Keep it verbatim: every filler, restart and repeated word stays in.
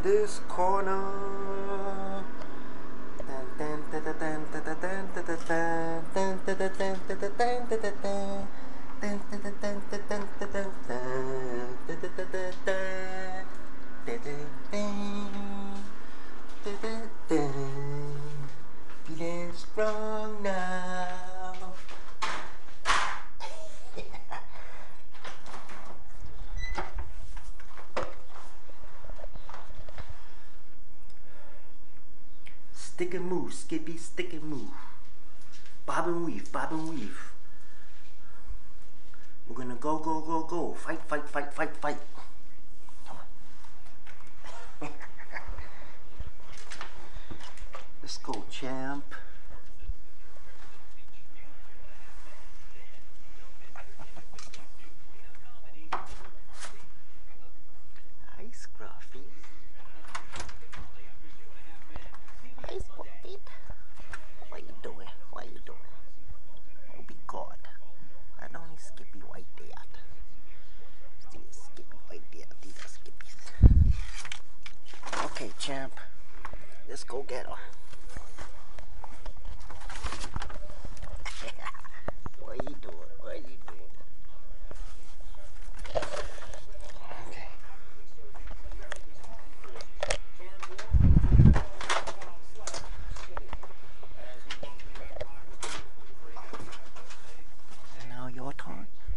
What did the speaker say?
this corner. Feeling strong now. Stick and move, Skippy, stick and move. Bob and weave, bob and weave. We're gonna go, go, go, go. Fight, fight, fight, fight, fight. Come on. Let's go, champ. Hi, Scruffy. Hi, Scruffy. What you doing? What you doing? Oh, be God. I don't need Skippy right there. See Skippy right there. These are Skippies. Okay, champ. Let's go get her. What are you doing? What are you doing? Okay. And now your turn.